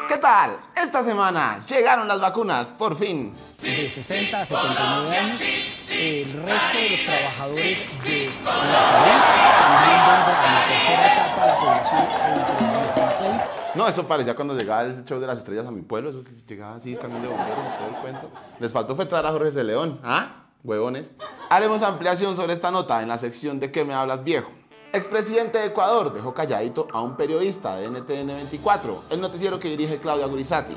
¿Qué tal? Esta semana llegaron las vacunas, por fin. De 60 a 79 años, el resto de los trabajadores de la salud también dentro de la tercera etapa, la población entre 16. No, eso parecía cuando llegaba el show de las estrellas a mi pueblo, eso que llegaba así, camión de bomberos y todo el cuento. Les faltó fue traer a Jorge de León, ¿ah? Huevones. Haremos ampliación sobre esta nota en la sección de ¿Qué me hablas, viejo? Expresidente de Ecuador dejó calladito a un periodista de NTN 24, el noticiero que dirige Claudia Gurizati.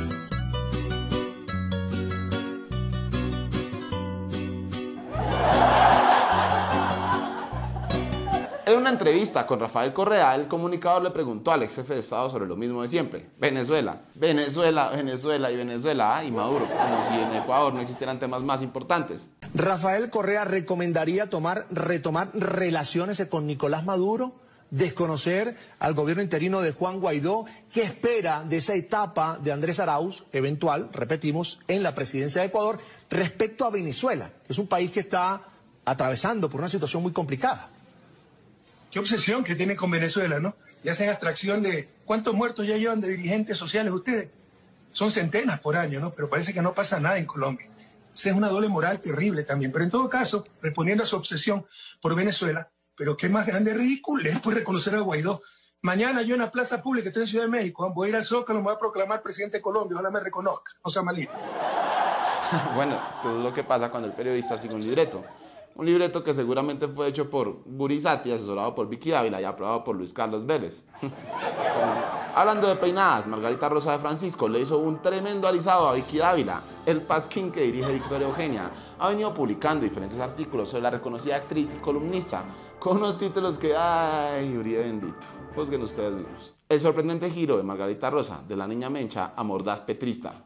En una entrevista con Rafael Correa, el comunicador le preguntó al ex jefe de Estado sobre lo mismo de siempre. Venezuela, Venezuela, Venezuela y Venezuela, y Maduro, como si en Ecuador no existieran temas más importantes. Rafael Correa recomendaría retomar relaciones con Nicolás Maduro, desconocer al gobierno interino de Juan Guaidó. ¿Qué espera de esa etapa de Andrés Arauz, eventual, repetimos, en la presidencia de Ecuador, respecto a Venezuela, que es un país que está atravesando por una situación muy complicada? Qué obsesión que tienen con Venezuela, ¿no? Y hacen abstracción de cuántos muertos ya llevan de dirigentes sociales ustedes. Son centenas por año, ¿no? Pero parece que no pasa nada en Colombia. Esa es una doble moral terrible también. Pero en todo caso, respondiendo a su obsesión por Venezuela, pero qué más grande ridículo es pues reconocer a Guaidó. Mañana yo en la plaza pública, estoy en Ciudad de México, voy a ir al Zócalo, me voy a proclamar presidente de Colombia, ojalá me reconozca, no sea malito. Bueno, esto es lo que pasa cuando el periodista sigue un libreto. Un libreto que seguramente fue hecho por Gurizati, asesorado por Vicky Dávila y aprobado por Luis Carlos Vélez. Hablando de peinadas, Margarita Rosa de Francisco le hizo un tremendo alisado a Vicky Dávila. El pasquín que dirige Victoria Eugenia ha venido publicando diferentes artículos sobre la reconocida actriz y columnista, con unos títulos que, ay, Uribe bendito, juzguen ustedes mismos. El sorprendente giro de Margarita Rosa, de la niña mencha a mordaz petrista.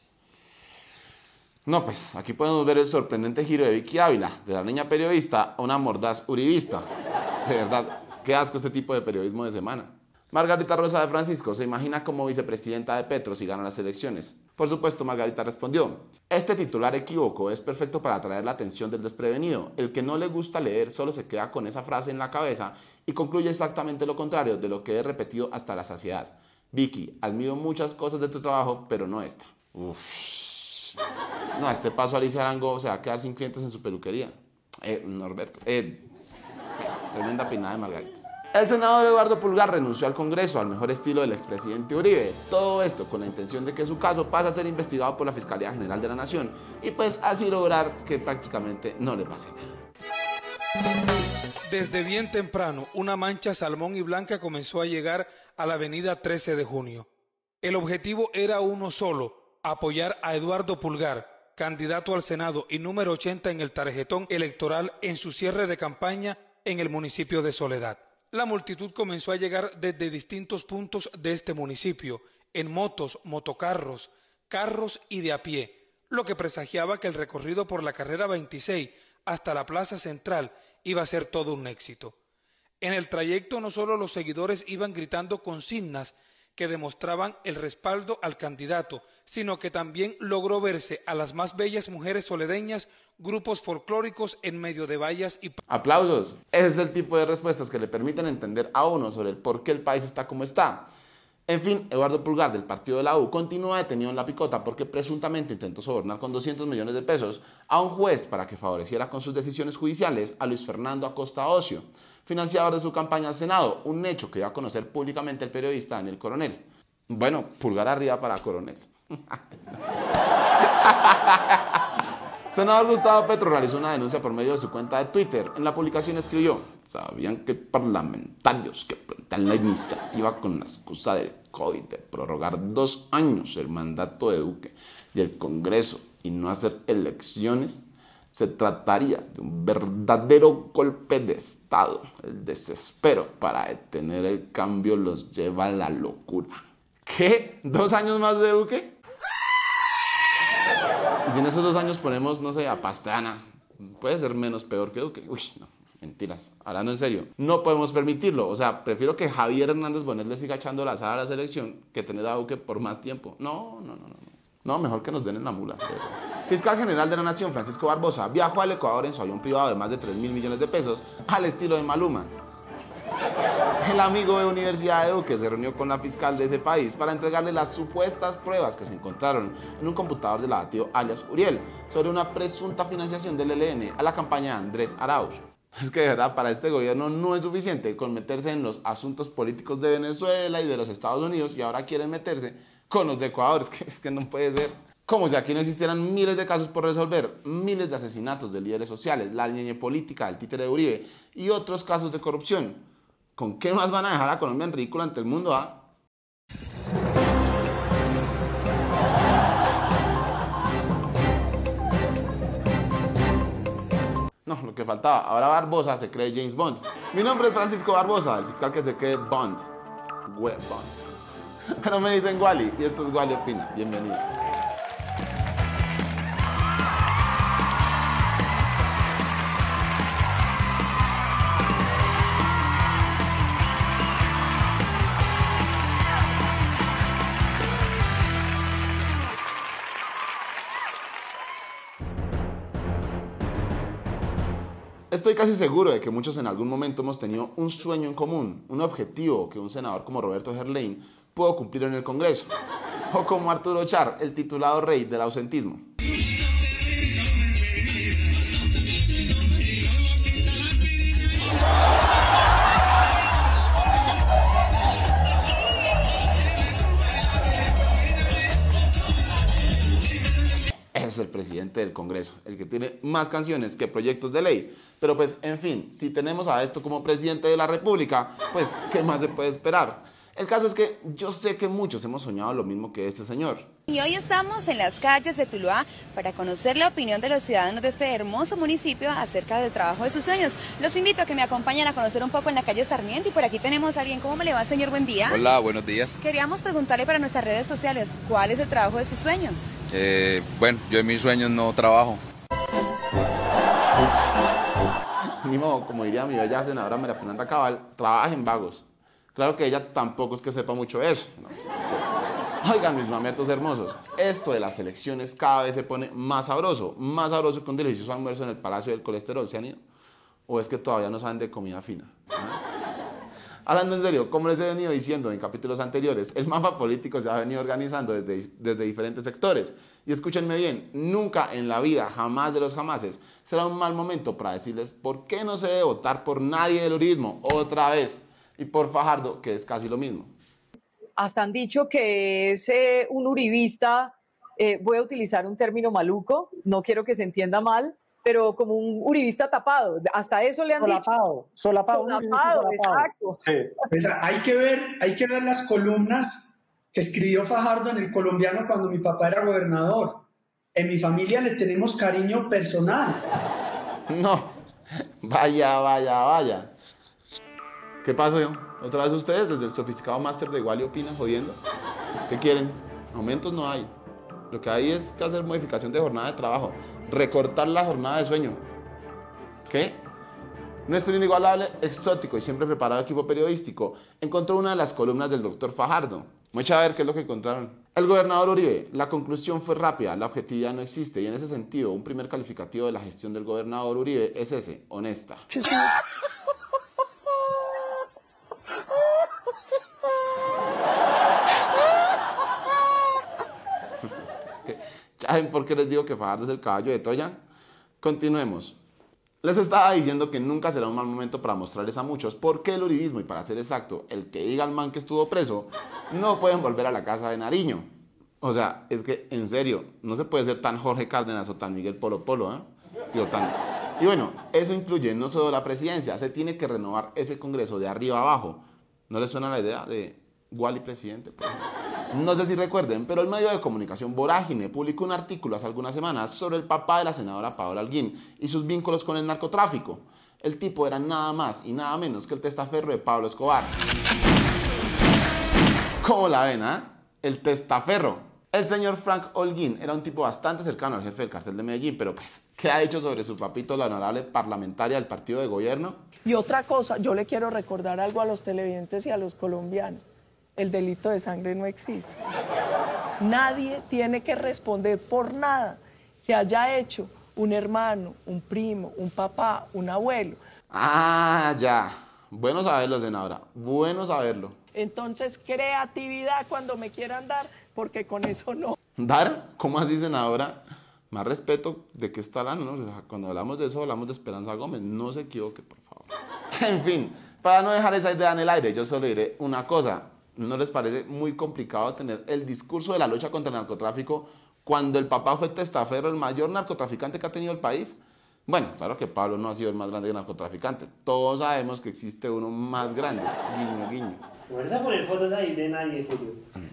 No, pues, aquí podemos ver el sorprendente giro de Vicky Ávila, de la niña periodista a una mordaz uribista. De verdad, qué asco este tipo de periodismo de semana. Margarita Rosa de Francisco se imagina como vicepresidenta de Petro si gana las elecciones. Por supuesto, Margarita respondió: este titular equívoco es perfecto para atraer la atención del desprevenido. El que no le gusta leer solo se queda con esa frase en la cabeza y concluye exactamente lo contrario de lo que he repetido hasta la saciedad. Vicky, admiro muchas cosas de tu trabajo, pero no esta. Uff. No, a este paso Alicia Arango se va a quedar sin clientes en su peluquería. Norberto. Tremenda peinada de Margarita. El senador Eduardo Pulgar renunció al Congreso al mejor estilo del expresidente Uribe. Todo esto con la intención de que su caso pase a ser investigado por la Fiscalía General de la Nación y pues así lograr que prácticamente no le pase nada. Desde bien temprano, una mancha salmón y blanca comenzó a llegar a la avenida 13 de Junio. El objetivo era uno solo: apoyar a Eduardo Pulgar, candidato al Senado y número 80 en el tarjetón electoral en su cierre de campaña en el municipio de Soledad. La multitud comenzó a llegar desde distintos puntos de este municipio, en motos, motocarros, carros y de a pie, lo que presagiaba que el recorrido por la carrera 26 hasta la plaza central iba a ser todo un éxito. En el trayecto no solo los seguidores iban gritando consignas que demostraban el respaldo al candidato, sino que también logró verse a las más bellas mujeres soledeñas, grupos folclóricos en medio de vallas y... ¡Aplausos! Ese es el tipo de respuestas que le permiten entender a uno sobre el por qué el país está como está. En fin, Eduardo Pulgar, del partido de la U, continúa detenido en la picota porque presuntamente intentó sobornar con 200 millones de pesos a un juez para que favoreciera con sus decisiones judiciales a Luis Fernando Acosta Ocio, financiador de su campaña al Senado, un hecho que dio a conocer públicamente el periodista Daniel Coronel. Bueno, pulgar arriba para Coronel. Senador Gustavo Petro realizó una denuncia por medio de su cuenta de Twitter. En la publicación escribió: ¿sabían que parlamentarios que plantean la iniciativa con la excusa del COVID de prorrogar 2 años el mandato de Duque y el Congreso y no hacer elecciones? Se trataría de un verdadero golpe de Estado. El desespero para detener el cambio los lleva a la locura. ¿Qué? ¿2 años más de Duque? Y si en esos 2 años ponemos, no sé, a Pastrana, puede ser menos peor que Duque. Uy, no, mentiras. Hablando en serio, no podemos permitirlo. O sea, prefiero que Javier Hernández Bonet le siga echando la asada a la selección que tener a Duque por más tiempo. No. No, mejor que nos den en la mula. Fiscal General de la Nación, Francisco Barbosa, viajó al Ecuador en su avión privado de más de 3.000 millones de pesos al estilo de Maluma. El amigo de Universidad de Duque se reunió con la fiscal de ese país para entregarle las supuestas pruebas que se encontraron en un computador del abatido alias Uriel sobre una presunta financiación del ELN a la campaña de Andrés Arauz. Es que de verdad para este gobierno no es suficiente con meterse en los asuntos políticos de Venezuela y de los Estados Unidos y ahora quieren meterse con los de Ecuador. Es que no puede ser. Como si aquí no existieran miles de casos por resolver, miles de asesinatos de líderes sociales, la ñeñe política del títere de Uribe y otros casos de corrupción. ¿Con qué más van a dejar a Colombia en ridículo ante el mundo, ah? No, lo que faltaba. Ahora Barbosa se cree James Bond. Mi nombre es Francisco Barbosa, el fiscal que se cree Bond. Web Bond. Pero me dicen Wally y esto es Wally Opina. Bienvenidos. Estoy casi seguro de que muchos en algún momento hemos tenido un sueño en común, un objetivo que un senador como Roberto Gerlain pudo cumplir en el Congreso, o como Arturo Char, el titulado rey del ausentismo. Es el presidente del Congreso, el que tiene más canciones que proyectos de ley. Pero pues, en fin, si tenemos a esto como presidente de la República, pues, ¿qué más se puede esperar? El caso es que yo sé que muchos hemos soñado lo mismo que este señor. Y hoy estamos en las calles de Tuluá para conocer la opinión de los ciudadanos de este hermoso municipio acerca del trabajo de sus sueños. Los invito a que me acompañen a conocer un poco en la calle Sarmiento y por aquí tenemos a alguien. ¿Cómo me le va, señor? Buen día. Hola, buenos días. Queríamos preguntarle para nuestras redes sociales, ¿cuál es el trabajo de sus sueños? Bueno, yo en mis sueños no trabajo. Ni modo, como diría mi bella senadora María Fernanda Cabal, trabaja en vagos. Claro que ella tampoco es que sepa mucho de eso, ¿no? Oigan, mis mamertos hermosos, esto de las elecciones cada vez se pone más sabroso que un delicioso almuerzo en el Palacio del Colesterol. ¿Se han ido? ¿O es que todavía no saben de comida fina? Hablando en serio, como les he venido diciendo en capítulos anteriores, el mapa político se ha venido organizando desde diferentes sectores. Y escúchenme bien, nunca en la vida, jamás de los jamases, será un mal momento para decirles por qué no se debe votar por nadie del uribismo otra vez. Y por Fajardo, que es casi lo mismo. Hasta han dicho que es un uribista, voy a utilizar un término maluco, no quiero que se entienda mal, pero como un uribista tapado, hasta eso le han dicho. Solapado, exacto. Sí. Pues hay que ver las columnas que escribió Fajardo en El Colombiano cuando mi papá era gobernador. En mi familia le tenemos cariño personal. No, vaya. ¿Qué pasó? ¿Otra vez ustedes desde el sofisticado máster de Wally Opina jodiendo? ¿Qué quieren? Aumentos no hay. Lo que hay es que hacer modificación de jornada de trabajo. Recortar la jornada de sueño. ¿Qué? Nuestro inigualable, exótico y siempre preparado equipo periodístico encontró una de las columnas del doctor Fajardo. Vamos a ver qué es lo que encontraron. El gobernador Uribe, la conclusión fue rápida, la objetividad no existe y en ese sentido un primer calificativo de la gestión del gobernador Uribe es ese, honesta. ¿Saben por qué les digo que Fajardo es el caballo de Troya? Continuemos. Les estaba diciendo que nunca será un mal momento para mostrarles a muchos por qué el uribismo, y para ser exacto, el que diga al man que estuvo preso, no pueden volver a la casa de Nariño. O sea, es que, en serio, no se puede ser tan Jorge Cárdenas o tan Miguel Polo Polo, ¿eh? Y bueno, eso incluye no solo la presidencia, se tiene que renovar ese Congreso de arriba a abajo. ¿No les suena la idea de Wally presidente? Pues, no sé si recuerden, pero el medio de comunicación Vorágine publicó un artículo hace algunas semanas sobre el papá de la senadora Paola Holguín y sus vínculos con el narcotráfico. El tipo era nada más y nada menos que el testaferro de Pablo Escobar. ¿Cómo la ven, El testaferro. El señor Frank Holguín era un tipo bastante cercano al jefe del cartel de Medellín, pero pues, ¿qué ha dicho sobre su papito, la honorable parlamentaria del partido de gobierno? Y otra cosa, yo le quiero recordar algo a los televidentes y a los colombianos. El delito de sangre no existe. Nadie tiene que responder por nada que haya hecho un hermano, un primo, un papá, un abuelo. Ah, ya. Bueno saberlo, senadora, bueno saberlo. Entonces, creatividad cuando me quieran dar, porque con eso no. ¿Dar? ¿Cómo así, senadora? Más respeto, ¿de qué está hablando? ¿No? O sea, cuando hablamos de eso, hablamos de Esperanza Gómez. No se equivoque, por favor. En fin, para no dejar esa idea en el aire, yo solo diré una cosa. ¿No les parece muy complicado tener el discurso de la lucha contra el narcotráfico cuando el papá fue testaferro, el mayor narcotraficante que ha tenido el país? Bueno, claro que Pablo no ha sido el más grande narcotraficante. Todos sabemos que existe uno más grande. Guiño, guiño. No vas a poner fotos ahí de nadie, Julio.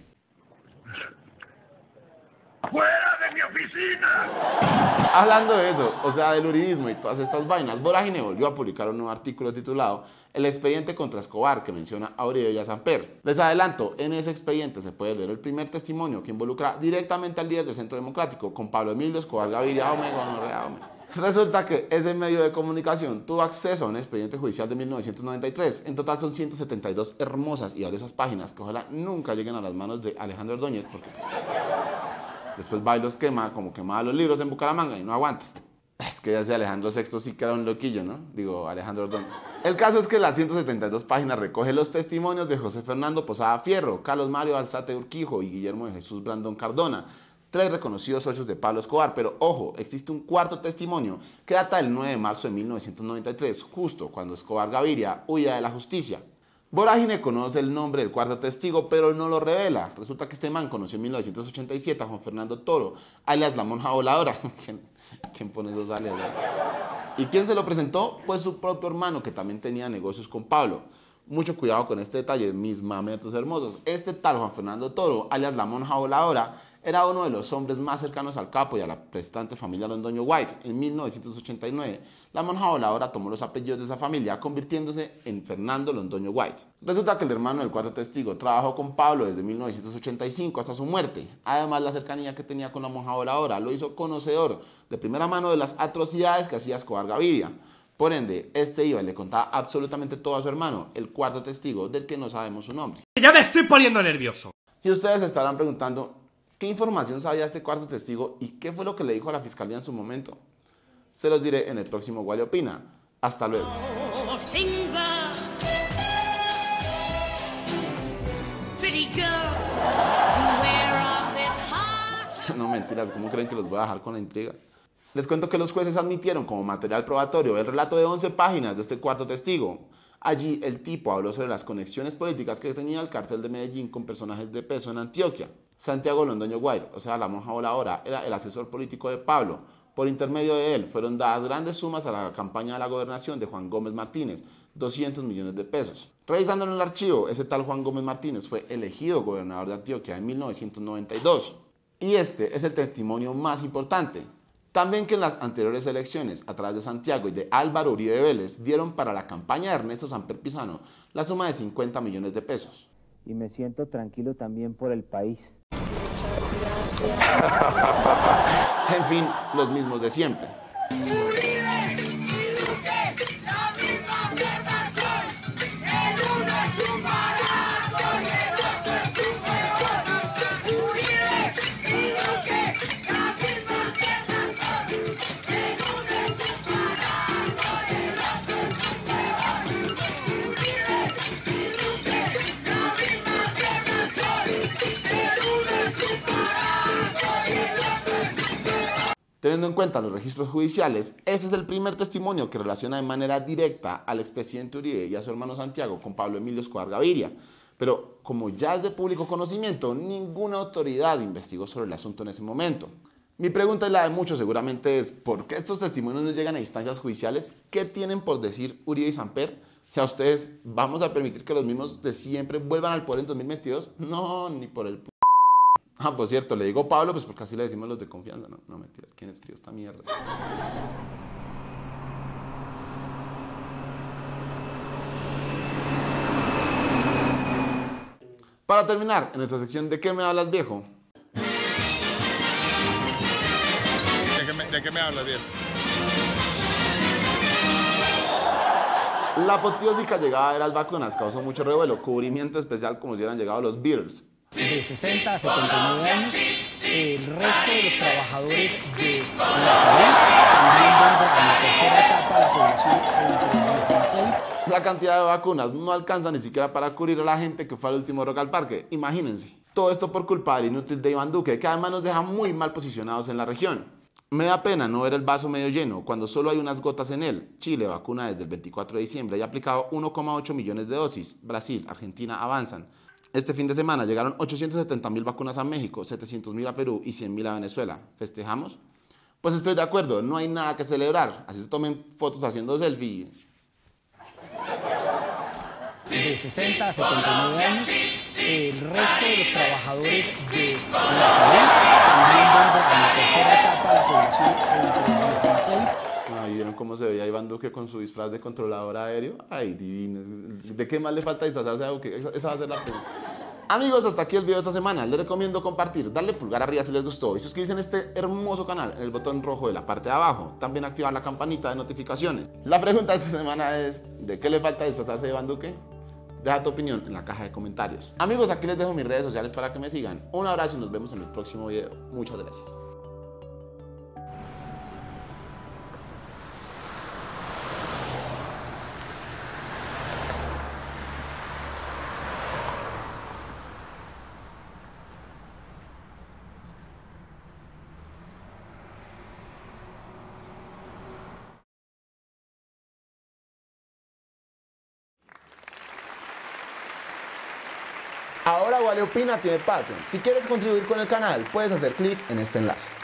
¡Fuera de mi oficina! Hablando de eso, o sea, del uribismo y todas estas vainas, Vorágine volvió a publicar un nuevo artículo titulado El expediente contra Escobar, que menciona a Uribe y a Samper. Les adelanto, en ese expediente se puede leer el primer testimonio que involucra directamente al líder del Centro Democrático, con Pablo Emilio Escobar Gaviria Omega. Resulta que ese medio de comunicación tuvo acceso a un expediente judicial de 1993. En total son 172 hermosas y valiosas páginas que ojalá nunca lleguen a las manos de Alejandro Ordóñez, porque después va y los quema, como quemaba los libros en Bucaramanga y no aguanta. Es que ya sé, Alejandro VI sí que era un loquillo, ¿no? Digo, Alejandro Ordóñez. El caso es que las 172 páginas recoge los testimonios de José Fernando Posada Fierro, Carlos Mario Alzate Urquijo y Guillermo de Jesús Brandón Cardona, 3 reconocidos socios de Pablo Escobar. Pero ojo, existe un cuarto testimonio que data del 9 de marzo de 1993, justo cuando Escobar Gaviria huía de la justicia. Vorágine conoce el nombre del cuarto testigo, pero no lo revela. Resulta que este man conoció en 1987 a Juan Fernando Toro, alias la monja voladora. ¿Quién pone esos alias? ¿Y quién se lo presentó? Pues su propio hermano, que también tenía negocios con Pablo. Mucho cuidado con este detalle, mis mamertos hermosos. Este tal Juan Fernando Toro, alias la monja voladora, era uno de los hombres más cercanos al capo y a la prestante familia Londoño White. En 1989, la monja voladora tomó los apellidos de esa familia, convirtiéndose en Fernando Londoño White. Resulta que el hermano del cuarto testigo trabajó con Pablo desde 1985 hasta su muerte. Además, la cercanía que tenía con la monja voladora lo hizo conocedor de primera mano de las atrocidades que hacía Escobar Gaviria. Por ende, este iba y le contaba absolutamente todo a su hermano, el cuarto testigo, del que no sabemos su nombre. ¡Ya me estoy poniendo nervioso! Y ustedes se estarán preguntando, ¿qué información sabía este cuarto testigo y qué fue lo que le dijo a la fiscalía en su momento? Se los diré en el próximo Guale Opina. Hasta luego. No, mentiras, ¿cómo creen que los voy a dejar con la intriga? Les cuento que los jueces admitieron como material probatorio el relato de 11 páginas de este cuarto testigo. Allí el tipo habló sobre las conexiones políticas que tenía el cártel de Medellín con personajes de peso en Antioquia. Santiago Londoño White, o sea, la monja voladora, era el asesor político de Pablo. Por intermedio de él fueron dadas grandes sumas a la campaña de la gobernación de Juan Gómez Martínez, 200 millones de pesos. Revisando en el archivo, ese tal Juan Gómez Martínez fue elegido gobernador de Antioquia en 1992. Y este es el testimonio más importante. También que en las anteriores elecciones, a través de Santiago y de Álvaro Uribe Vélez, dieron para la campaña de Ernesto Samper Pizano la suma de 50 millones de pesos. Y me siento tranquilo también por el país. En fin, los mismos de siempre. Teniendo en cuenta los registros judiciales, este es el primer testimonio que relaciona de manera directa al expresidente Uribe y a su hermano Santiago con Pablo Emilio Escobar Gaviria. Pero como ya es de público conocimiento, ninguna autoridad investigó sobre el asunto en ese momento. Mi pregunta y la de muchos seguramente es, ¿por qué estos testimonios no llegan a instancias judiciales? ¿Qué tienen por decir Uribe y Samper? ¿Ya ustedes vamos a permitir que los mismos de siempre vuelvan al poder en 2022? No, ni por el Ah, por cierto, le digo Pablo, pues porque así le decimos los de confianza. No, mentiras, ¿quién escribió esta mierda? Para terminar, en nuestra sección ¿De qué me hablas, viejo? ¿De qué me hablas, viejo? La apoteósica llegada de las vacunas causó mucho revuelo, cubrimiento especial como si hubieran llegado los Beatles. de 60 a 79 años. El resto de los trabajadores de la salud también vendrá en la tercera etapa la población entre 16. La cantidad de vacunas no alcanza ni siquiera para cubrir a la gente que fue al último Rock al Parque. Imagínense. Todo esto por culpa del inútil de Iván Duque, que además nos deja muy mal posicionados en la región. Me da pena no ver el vaso medio lleno cuando solo hay unas gotas en él. Chile vacuna desde el 24 de diciembre y ha aplicado 1,8 millones de dosis. Brasil, Argentina avanzan. Este fin de semana llegaron 870.000 vacunas a México, 700.000 a Perú y 100.000 a Venezuela. ¿Festejamos? Pues estoy de acuerdo, no hay nada que celebrar. Así se tomen fotos haciendo selfie. De 60 a 79 años, el resto de los trabajadores de la salud también vendrá en la tercera etapa la población entre 16. Ay, ¿vieron cómo se veía Iván Duque con su disfraz de controlador aéreo? Ay, divino. ¿De qué más le falta disfrazarse a Duque? Esa va a ser la pregunta. Amigos, hasta aquí el video de esta semana. Les recomiendo compartir, darle pulgar arriba si les gustó y suscribirse en este hermoso canal en el botón rojo de la parte de abajo. También activar la campanita de notificaciones. La pregunta de esta semana es, ¿de qué le falta disfrazarse a Iván Duque? Deja tu opinión en la caja de comentarios. Amigos, aquí les dejo mis redes sociales para que me sigan. Un abrazo y nos vemos en el próximo video. Muchas gracias. Ahora Vale Opina tiene Patreon. Si quieres contribuir con el canal, puedes hacer clic en este enlace.